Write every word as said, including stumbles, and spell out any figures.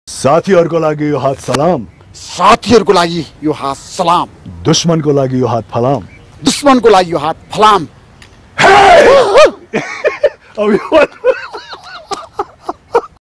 साथीहरुको लागि यो हात सलाम साथीहरुको लागि यो हात सलाम दुश्मनको लागि यो हात फलाम दुश्मनको लागि यो हात फलाम अब यो